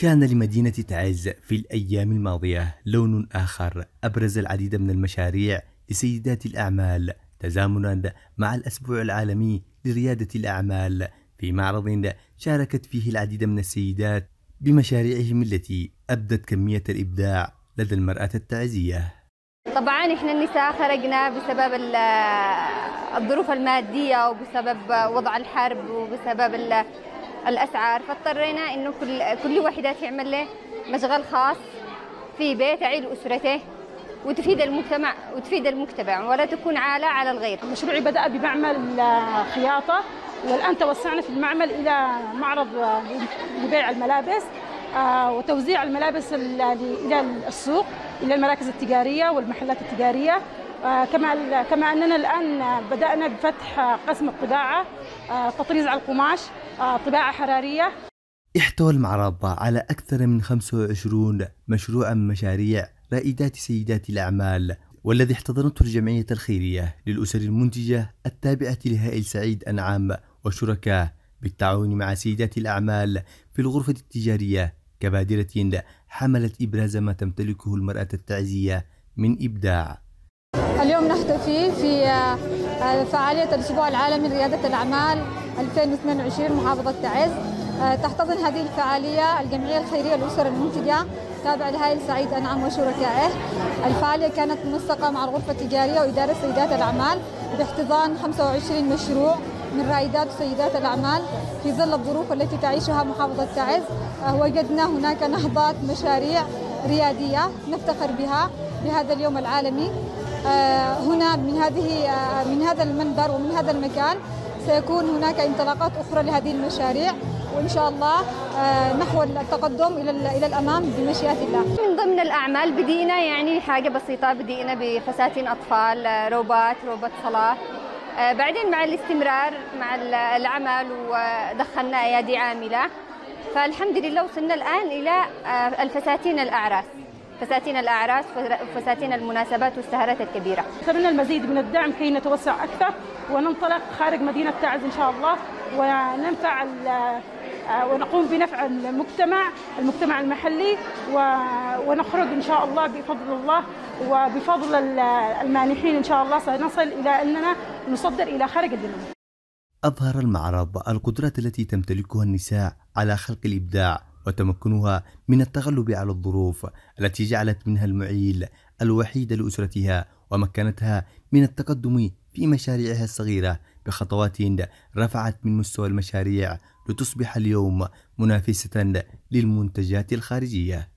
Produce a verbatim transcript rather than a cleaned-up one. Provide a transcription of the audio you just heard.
كان لمدينة تعز في الأيام الماضية لون آخر أبرز العديد من المشاريع لسيدات الأعمال تزامنا مع الأسبوع العالمي لريادة الأعمال، في معرض شاركت فيه العديد من السيدات بمشاريعهم التي أبدت كمية الإبداع لدى المرأة التعزية. طبعا احنا النساء خرجنا بسبب الظروف المادية وبسبب وضع الحرب وبسبب الأسعار، فاضطرينا إنه كل كل واحدة تعمل له مشغل خاص في بيت تعيل أسرته وتفيد المجتمع وتفيد المجتمع ولا تكون عالة على الغير. مشروعي بدأ بمعمل خياطة، والآن توسعنا في المعمل إلى معرض لبيع الملابس وتوزيع الملابس إلى السوق، إلى المراكز التجارية والمحلات التجارية. كما كما أننا الآن بدأنا بفتح قسم الطباعة، تطريز على القماش، طباعة حرارية. احتوى المعرض على أكثر من خمسة وعشرين مشروعا من مشاريع رائدات سيدات الأعمال، والذي احتضنته الجمعية الخيرية للأسر المنتجة التابعة لهائل سعيد أنعام وشركاه بالتعاون مع سيدات الأعمال في الغرفة التجارية كبادرة حملت إبراز ما تمتلكه المرأة التعزية من إبداع. اليوم نحتفي في فعالية الأسبوع العالمي لريادة الأعمال ألفين واثنين وعشرين محافظة تعز. تحتضن هذه الفعالية الجمعية الخيرية للأسر المنتجة تابعة لهائل سعيد أنعام وشركائه. الفعالية كانت منسقة مع الغرفة التجارية وإدارة سيدات الأعمال باحتضان خمسة وعشرين مشروع من رائدات وسيدات الأعمال في ظل الظروف التي تعيشها محافظة تعز. وجدنا هناك نهضات مشاريع ريادية نفتخر بها بهذا اليوم العالمي. هنا من هذه من هذا المنبر ومن هذا المكان سيكون هناك انطلاقات أخرى لهذه المشاريع، وإن شاء الله نحو التقدم إلى إلى الأمام بمشيئة الله. من ضمن الأعمال بدينا يعني حاجة بسيطة، بدينا بفساتين أطفال، روبات روبات صلاة. بعدين مع الاستمرار مع العمل ودخلنا أيادي عاملة، فالحمد لله وصلنا الآن إلى الفساتين الأعراس، فساتين الأعراس وفساتين المناسبات والسهرات الكبيرة. نتمنى المزيد من الدعم كي نتوسع أكثر وننطلق خارج مدينة تعز إن شاء الله، وننفع ونقوم بنفع المجتمع المجتمع المحلي، ونخرج إن شاء الله بفضل الله وبفضل المانحين إن شاء الله سنصل إلى أننا نصدر إلى خارج البلاد. أظهر المعرض القدرات التي تمتلكها النساء على خلق الإبداع وتمكنها من التغلب على الظروف التي جعلت منها المعيل الوحيد لأسرتها، ومكنتها من التقدم في مشاريعها الصغيرة بخطوات رفعت من مستوى المشاريع لتصبح اليوم منافسة للمنتجات الخارجية.